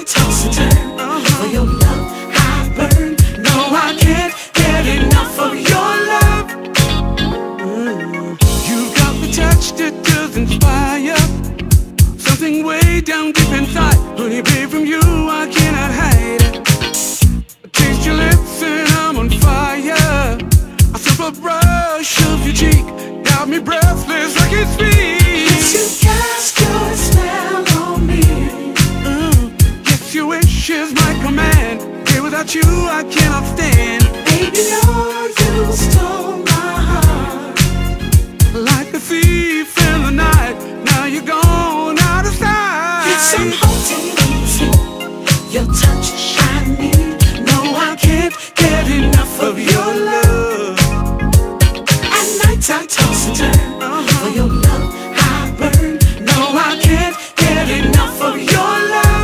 toss and turn. For your love I burn. No, I can't get enough of your love. You got the touch that does inspire, something way down deep inside. Honey, babe, from you I cannot hide. I taste your lips and I'm on fire. I feel a brush of your cheek, got me breathless, I can't speak. Yes, you cast your spell on me. Yes, your wish is my command. Here without you I cannot stand. Baby, Lord, you stole my heart like a thief in the night. Now you're gone out of sight. Yes, I'm holding you. Your touch I need. No, I can't get enough of your love. At night I toss and turn. For your love I burn. No, I can't get enough of your love.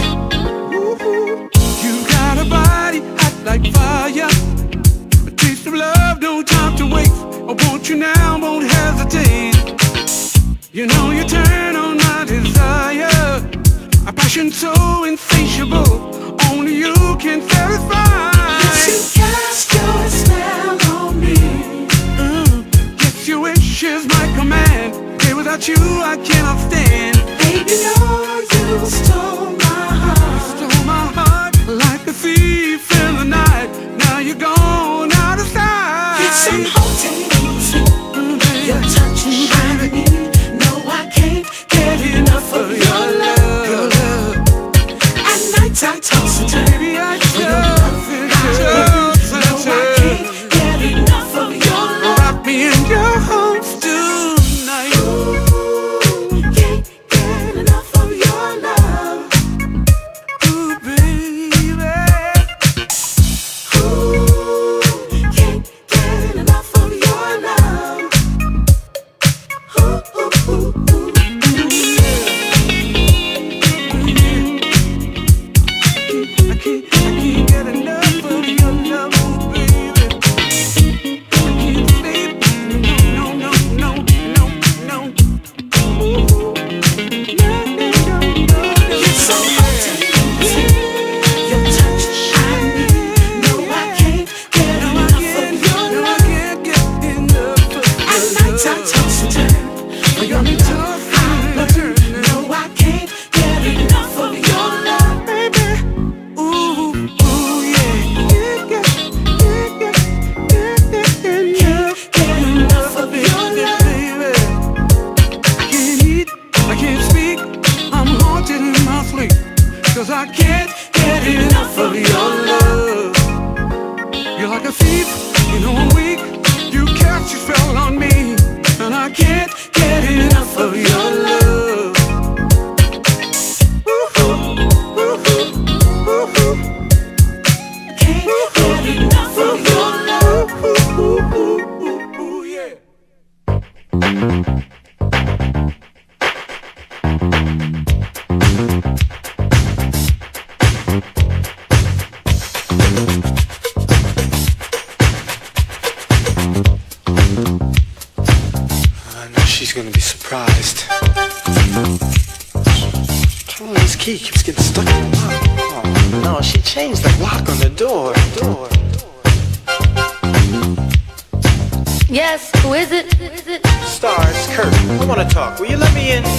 You got a body hot like fire, a taste of love, no time to waste. I want you now, won't hesitate. You know you turn on my desire, a passion so insatiable, only you can satisfy. Yes, you cast your spell on me. Yes, your wish is my command. Here without you I cannot stand. Baby, Lord, you stole my heart. Stole my heart like a thief in the night. Now you're gone out of sight. Yes, I'm holding you. Your touch I need. No, I can't get enough of your love. At night I toss and turn. Baby, I just No, I can't get enough of your love. wrap me in your arms tonight. Ooh, can't get enough of your love. Ooh, baby. Ooh, can't get enough of your love. Ooh, ooh, ooh, ooh. I can't get enough of your love, baby. I can't sleep. No, no, no, no, no. Ooh. No, no, no, no. Yes, I'm holding you. Your touch I need. No, I can't get enough of your No, I love. can't get enough of At your night I love. toss and turn. For your love I burn. No, I can't get enough of your love. Baby. Ooh, ooh, yeah. Yeah, yeah, yeah, yeah, yeah, yeah. Can't get enough of your love. Baby. I can't eat, I can't speak, I'm haunted in my sleep, 'cause I can't get enough of your love. You're like a thief, you know I'm weak, you cast your spell on me, and I can't get enough of your love. Ooh, ooh, ooh, ooh. Can't get enough of your love. Ooh, ooh, ooh, ooh, ooh, yeah. I know she's gonna be surprised. Turn on this key, keeps getting stuck in the lock. Oh no, she changed the lock on the door. Yes, who is it? Star, it's Kurt. I wanna talk. Will you let me in?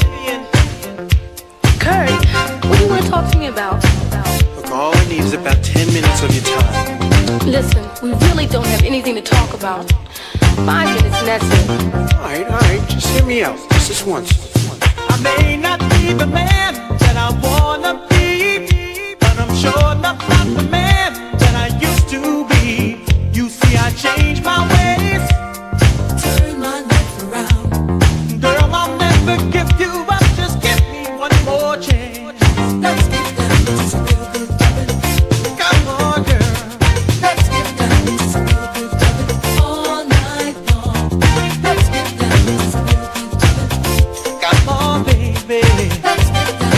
Kurt, what do you want to talk to me about? Look, all I need is about 10 minutes of your time. Listen, we really don't have anything to talk about. 5 minutes and that's it. Alright, just hear me out. Just this once. I may not be the man that I wanna be, but I'm sure not the man that I used to be. You see, I changed my ways. Turn my life around. Girl, I'll never give you up. Just give me one more chance. Let's get down to some real good loving. Come on, girl. Let's get down to some real good loving all night long. Let's get down to some real good loving. Come on, baby. Let's get down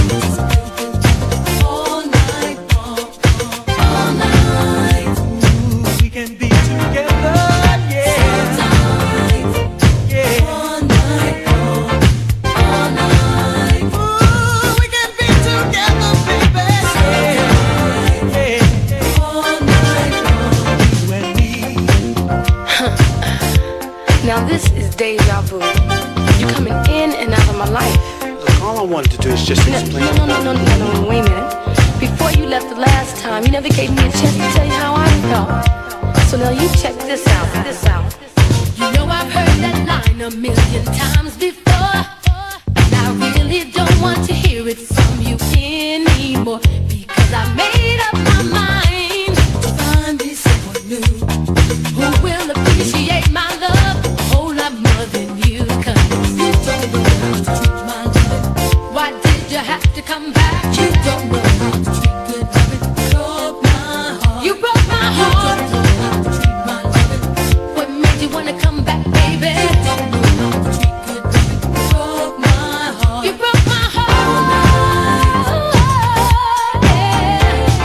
deja vu. You coming in and out of my life. Look, all I wanted to do is just explain. No, wait a minute. Before you left the last time, you never gave me a chance to tell you how I felt. So now you check this out. You know I've heard that line a million times before, and I really don't want to hear it from you anymore, because I made up my mind to find me someone new who will appreciate my love a whole lot more than you. 'Cause you don't know how to treat my loving. Why did you have to come back? You don't know how to treat good loving. Broke my heart. You broke my heart. You don't know how to treat my loving. What made you wanna come back, baby? You don't know how to treat good loving. Broke my heart. You broke my heart. Oh, yeah.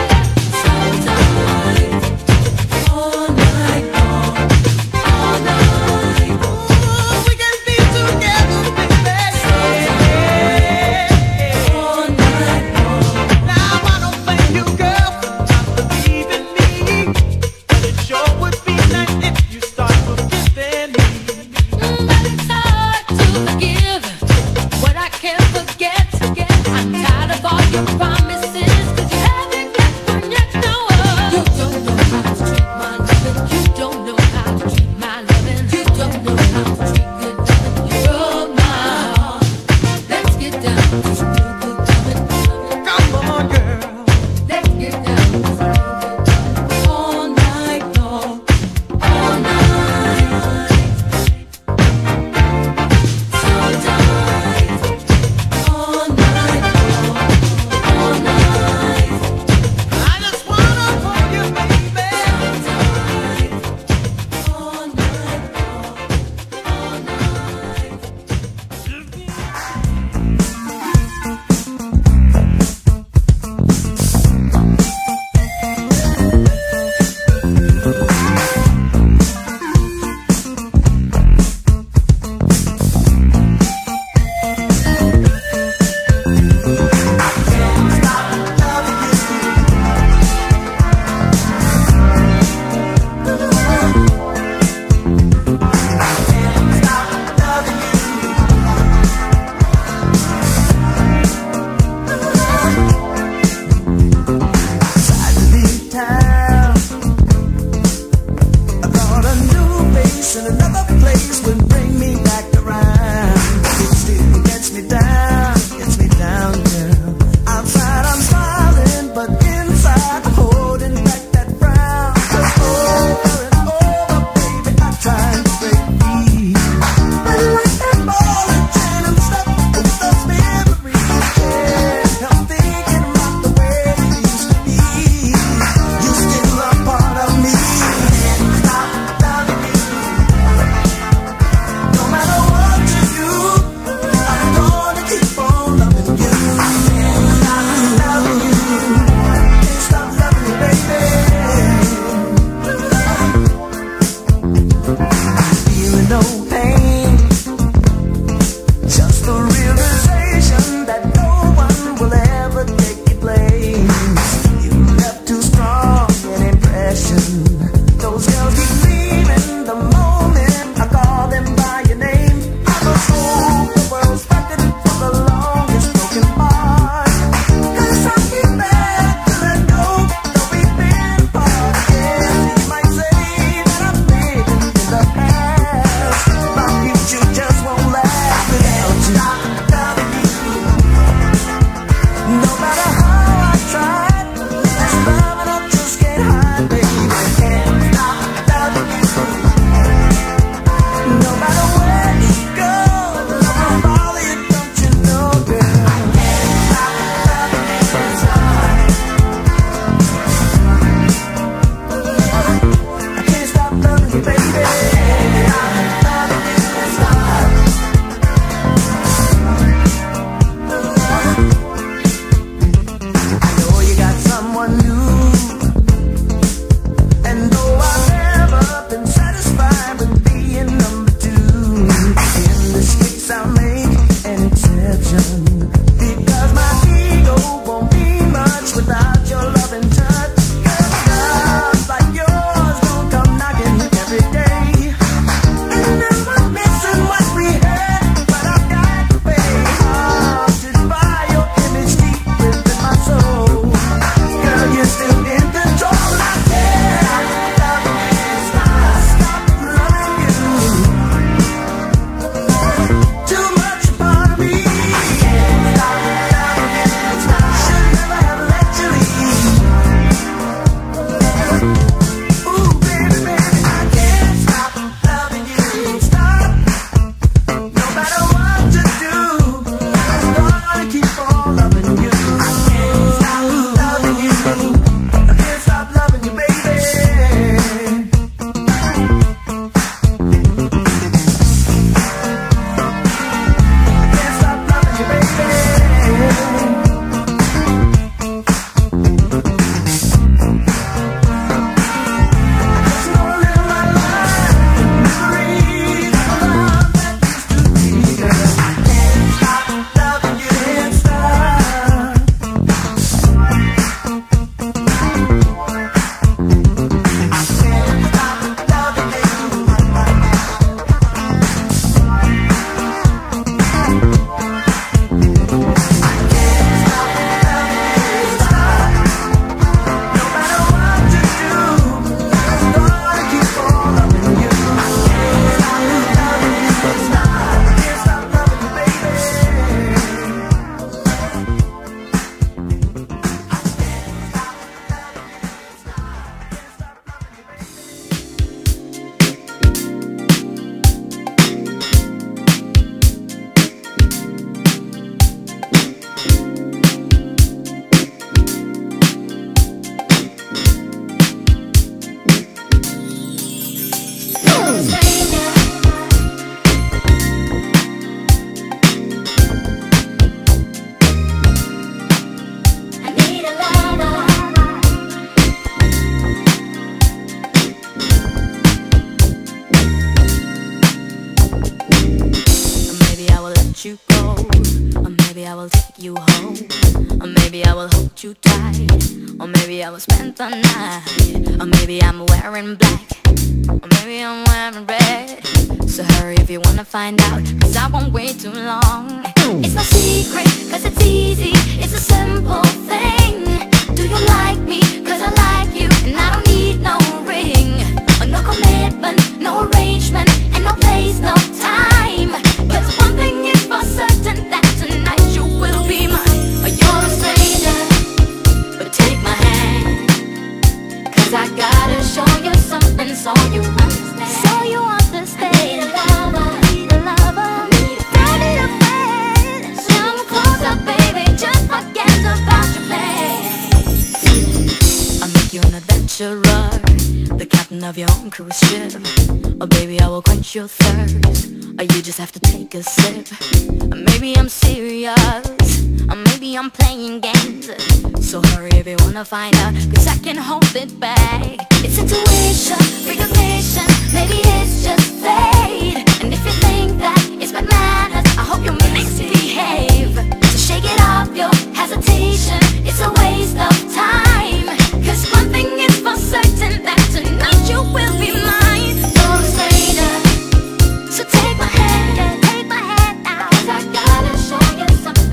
Or maybe I was spent the night. Or maybe I'm wearing black. Or maybe I'm wearing red. So hurry if you wanna find out, cause I won't wait too long. It's no secret, cause it's easy. It's a simple thing. Do you like me? Cause I like you. And I don't need no ring, or no commitment, no arrangement, and no place, no time. Cause one thing is for certain, that tonight you will be mine. Or you're a stranger, but take my hand. Cause I gotta show you something so you understand. So you understand. I need a lover, need a lover, I need a friend. So come closer, baby, just forget about your plans. I'll make you an adventurer, the captain of your own cruise ship. Or baby, I will quench your thirst, or you just have to take a sip. Or maybe I'm serious, or maybe I'm playing games. So hurry if you wanna find out, cause I can hold it back. It's intuition, recognition, maybe it's just fate. And if you think that it's bad manners, I hope you misbehave. So shake it off your hesitation, it's a waste of time. Cause one thing is for certain, that tonight you will be mine. You're a stranger, so take my hand, take my hand now. Cause I gotta show you something.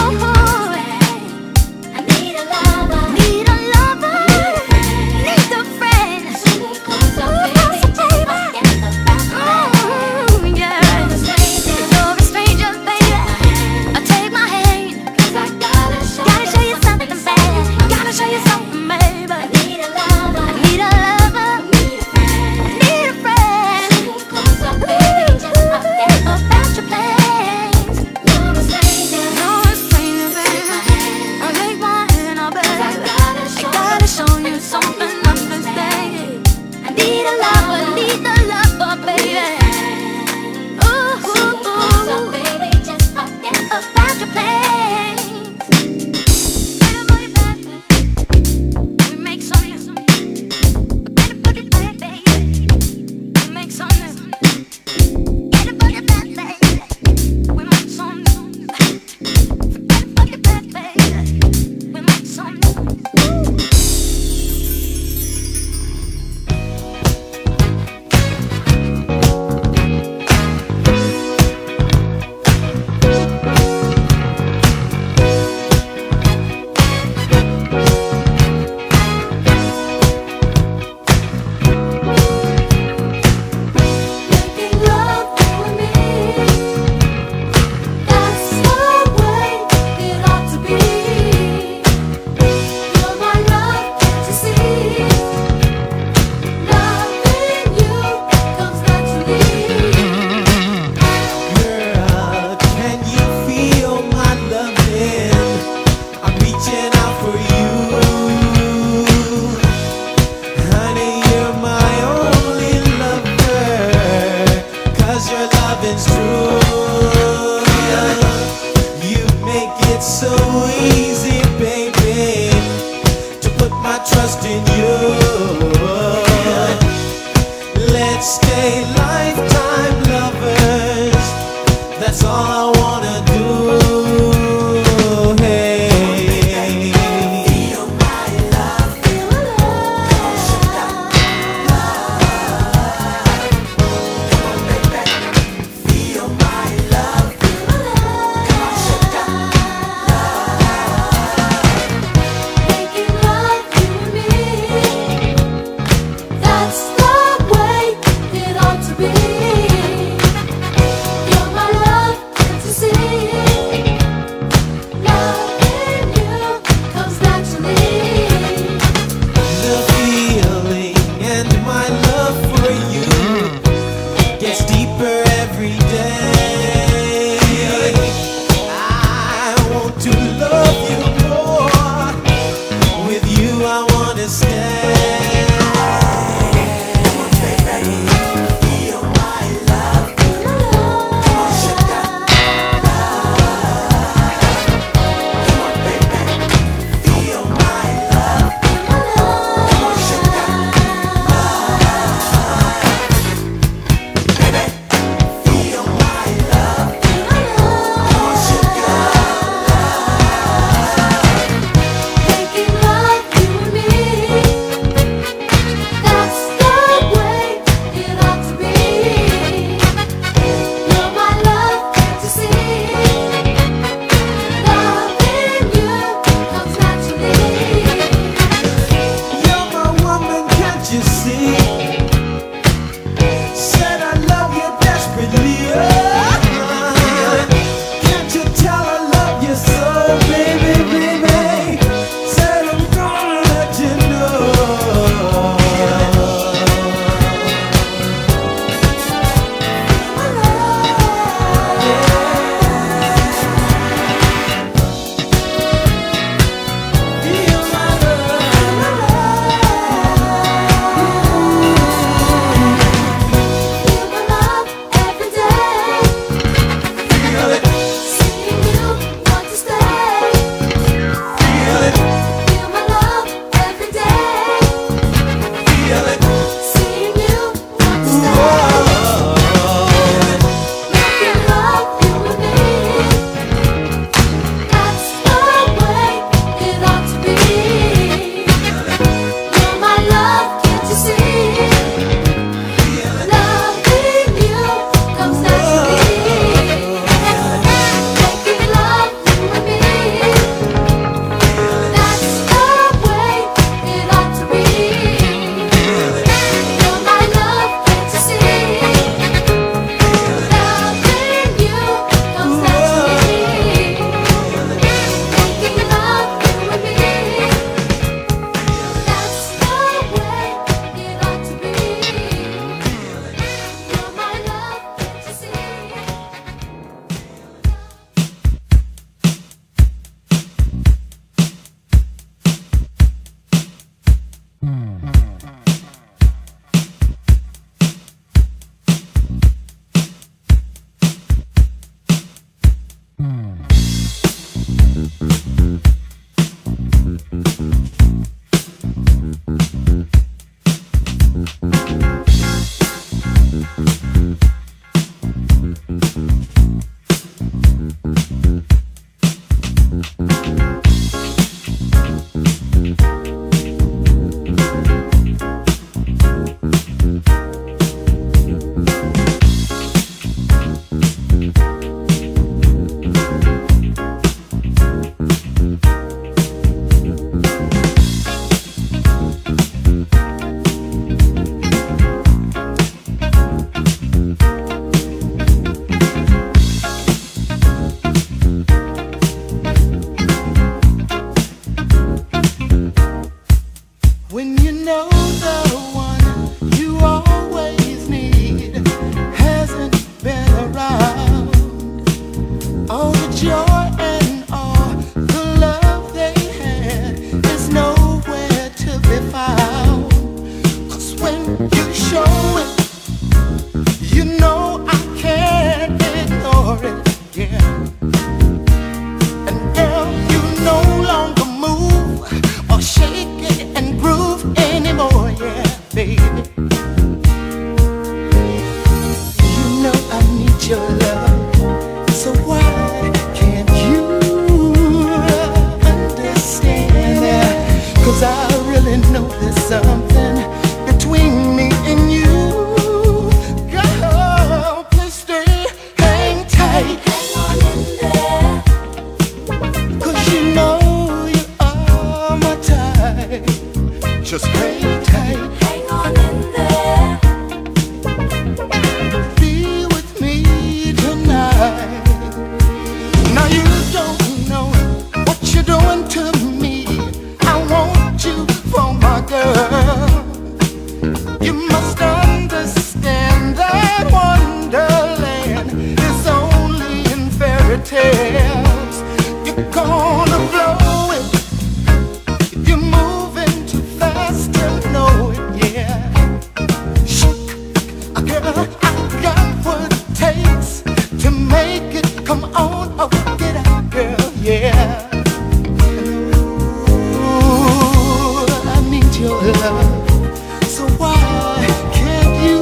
I need a lover, need a lover, need a friend. So closer, baby, just forget about me. Yeah. You're a stranger, baby. Take my hand, cause I gotta show you something, baby. Gotta show you something, baby. I need a lover, I need a lover, need a friend. So closer, baby, just forget about your plans. You're a stranger, baby. Take my hand, oh baby. I gotta show you something, understand. I need a lover, baby. Ooh, so baby, just forget about your plans. We make something. Better put it back, baby. We make something. Better put it back, baby. We make something. Better put it back, baby. We make something. Making love for me, that's the way it ought to be. You're my love to see. Loving you comes naturally. Girl, can you feel my loving? I'm reaching out for you. Honey, you're my only lover, cause your loving's true. You make it so easy, baby, to put my trust in you. Let's stay lifetime lovers, that's all I wanna do. Hey, feel my love, feel feel my love, Making love to me, that's the way it ought to be. You're my love to see. Loving you comes naturally. the feeling and my love for you gets deeper every day. I want to love you more. With you I wanna stay. Feel my love. Feel my love. Feel my love. Making love really know there's something between me and you. Girl, please stay, hang tight. Hang on in there. 'Cause you know you are my type. Just hang tight. Hang on in there. Be with me tonight. Now you don't know what you're doing to me. I want you for my girl. You must understand that wonderland is only in fairy tales. You're gonna blow it if you're moving too fast to know it, yeah. Girl, I got what it takes to make it. Come on, oh, get out, girl, yeah. Ooh, I need your love. So why can't you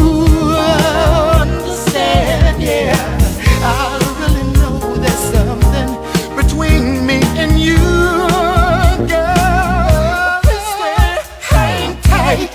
understand? Yeah, I really know there's something between me and you, girl. Stay, hang tight.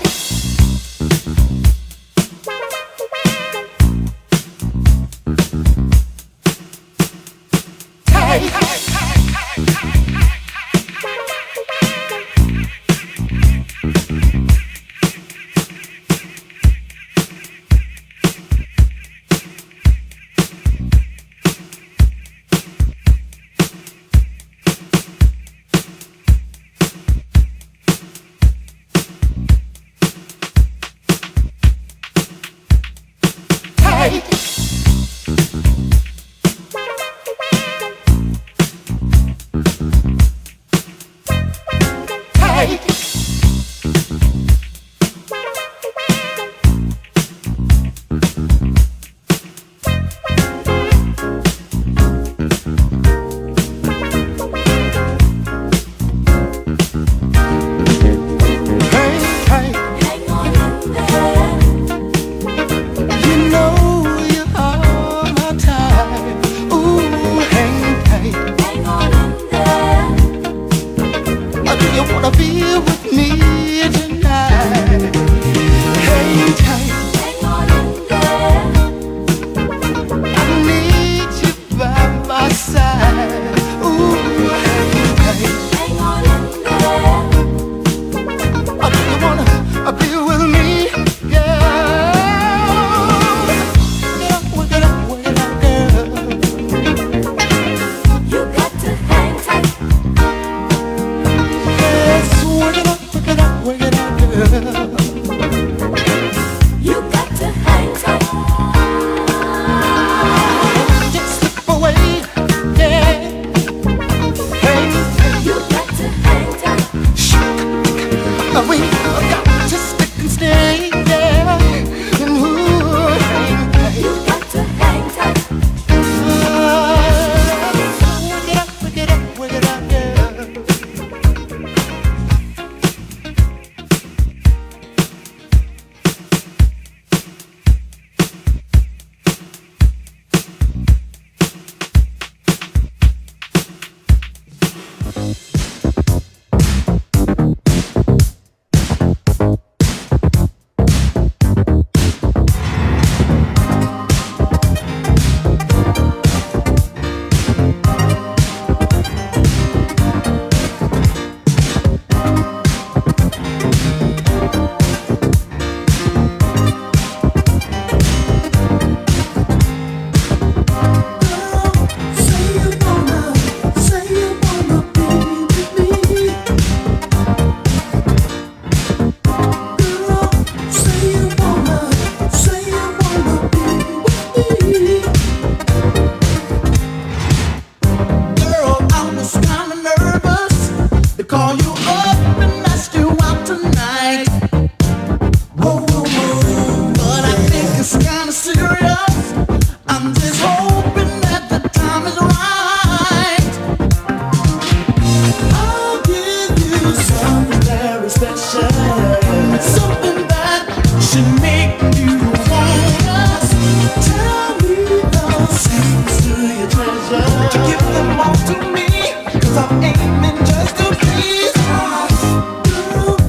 I'm aiming just to please.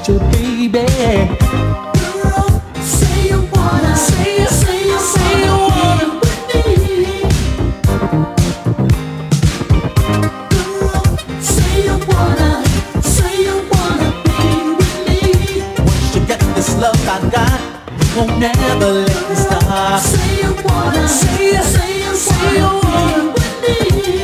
with your baby. Girl, say you wanna, say you wanna with me. Girl, say you wanna be with me. Once you get this love I got, you won't never let me stop. Say you wanna, say you wanna with me.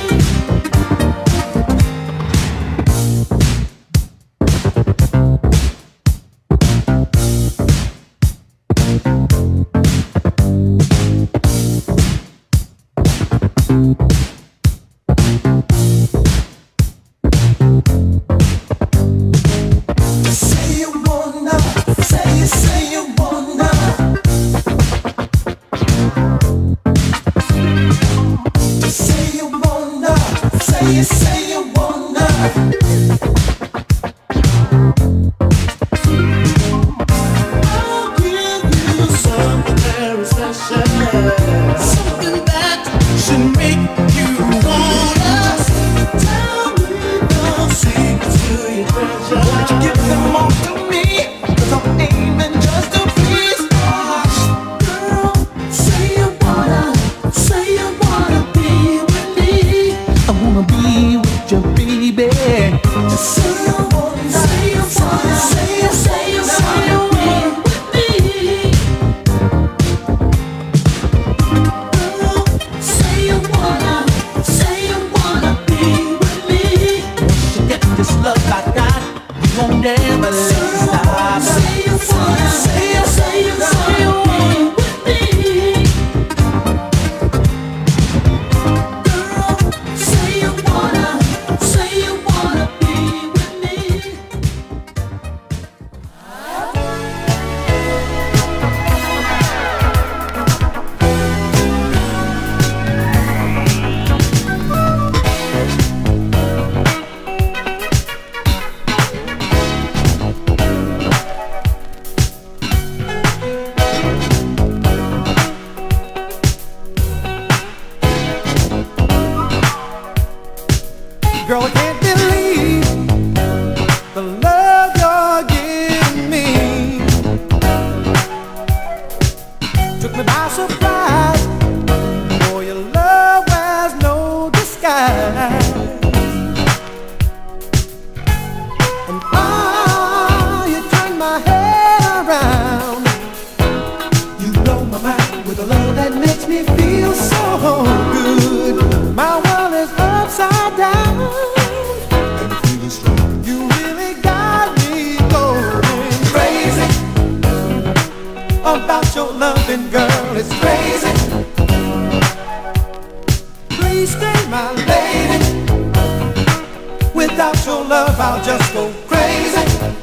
Girl, I can't believe the love you're giving me. Took me by surprise. Boy, your love has no disguise. And you turn my head around. You blow my mind with a love that makes me feel so good. My world is upside down. You really got me going crazy about your loving, girl. It's crazy. Please stay, my lady. Without your love, I'll just go crazy.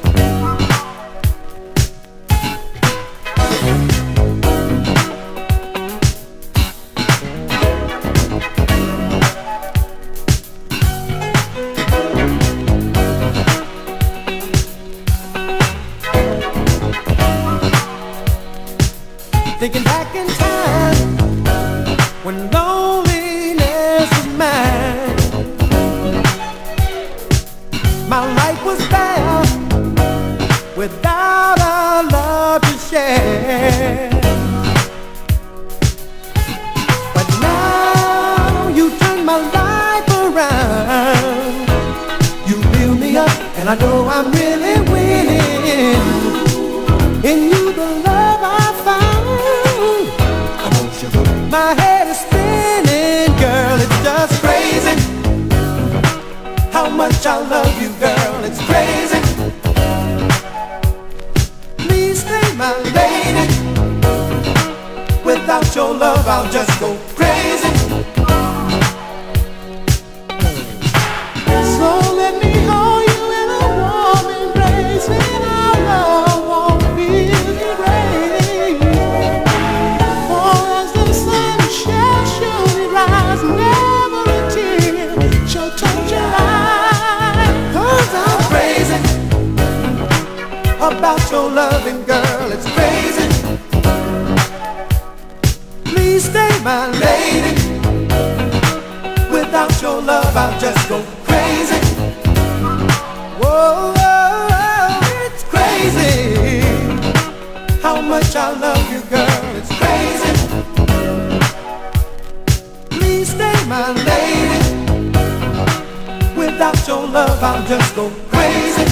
Thinking back in time when loneliness was mine, my life was bare without a love to share. But now you turn my life around. You build me up and I know I'm really winning. In you the love I found. My head is spinning, girl, it's just crazy. How much I love you, girl, it's crazy. Please stay, my lady. Without your love, I'll just go crazy. So let me hold you in a warm embrace, and our love won't feel erased. For as the sun shall surely rise, never a tear shall touch your eye. 'Cause I'm crazy about your loving, girl, it's crazy. Please stay, my lady. Without your love, I'll just go crazy. Whoa, whoa, whoa, it's crazy. love, I'll just go crazy.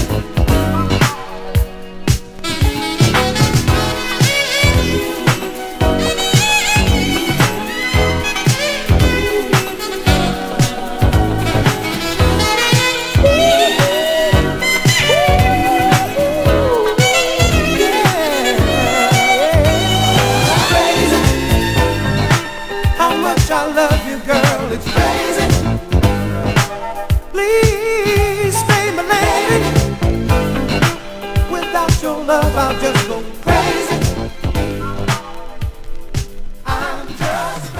I love you, girl, it's crazy. Please stay my lady. Without your love, I'll just go crazy. I'm just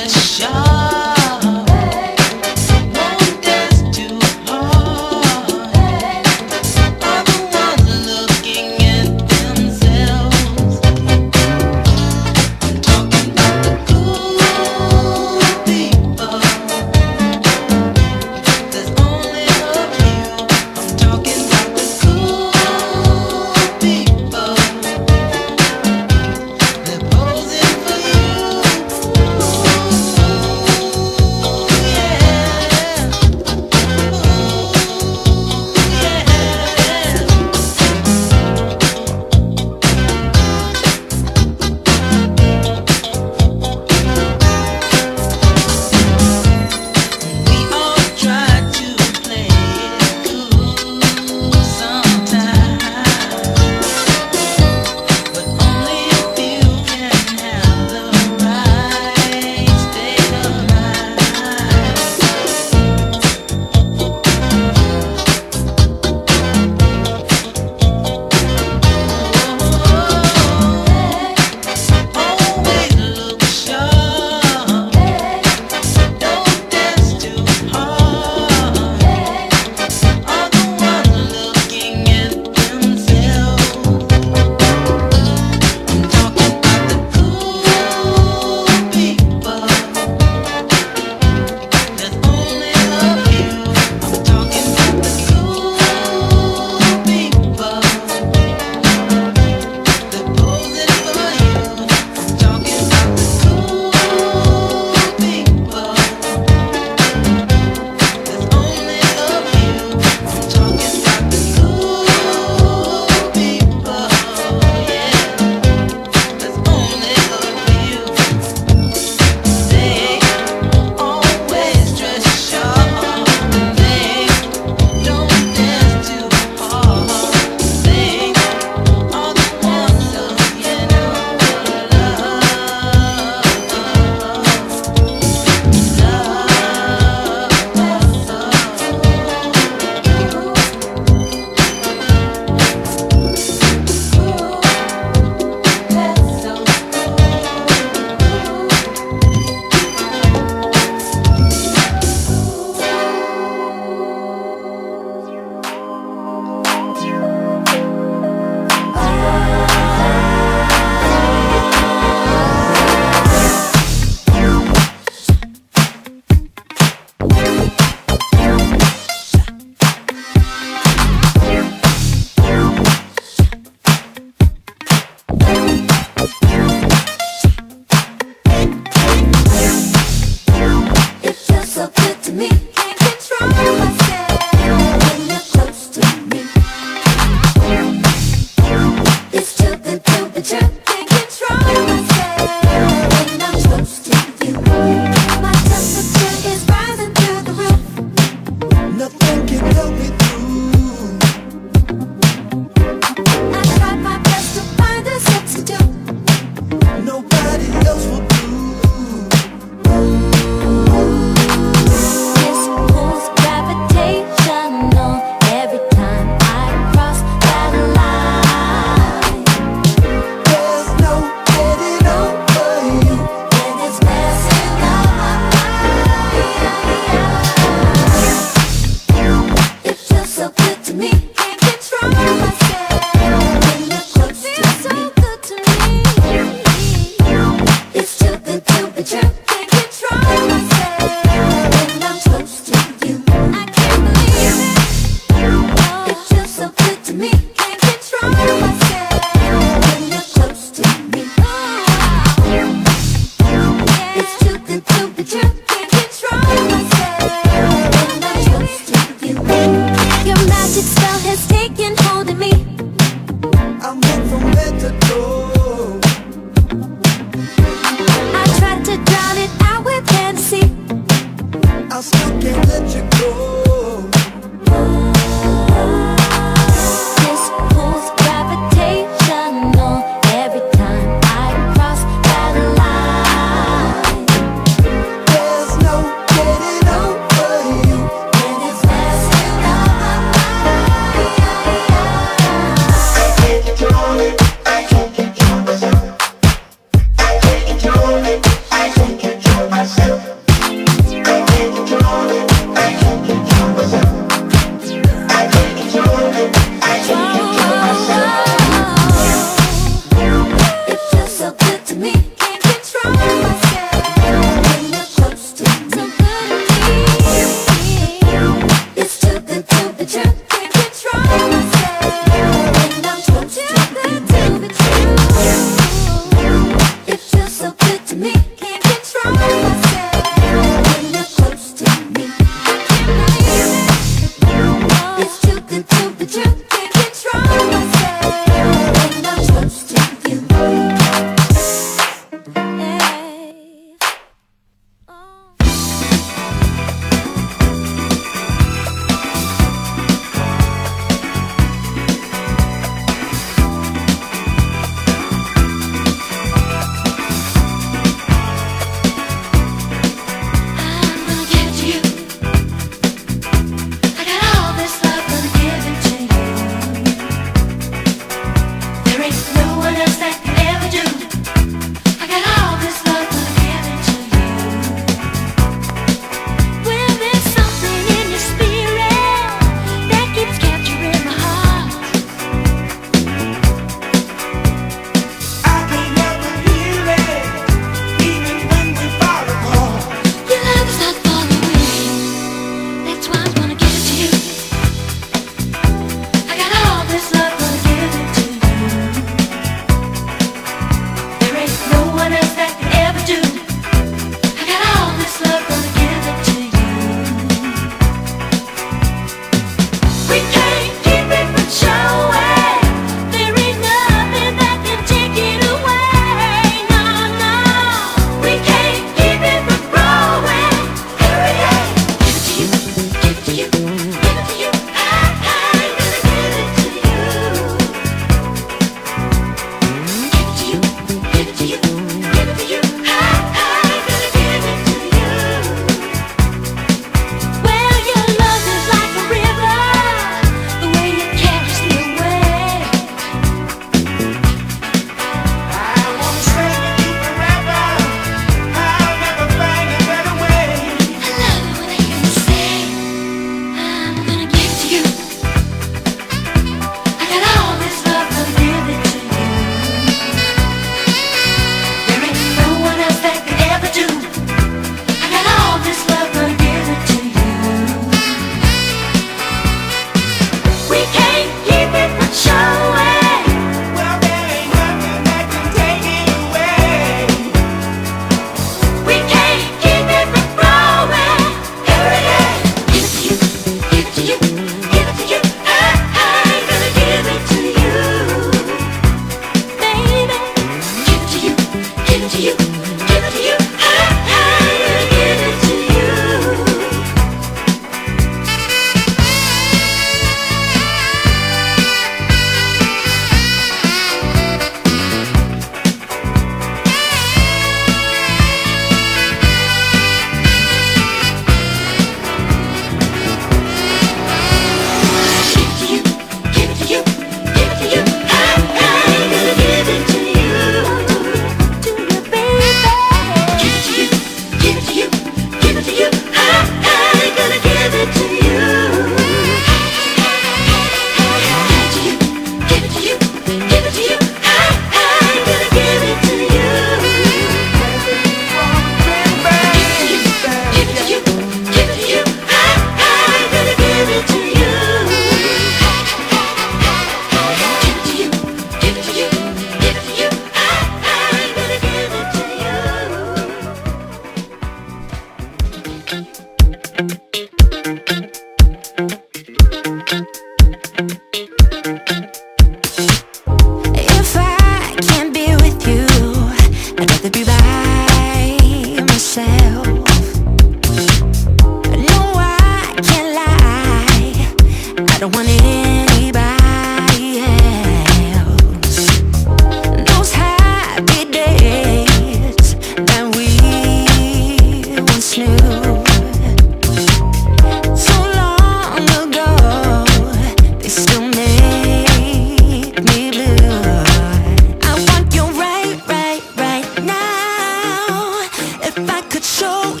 it show.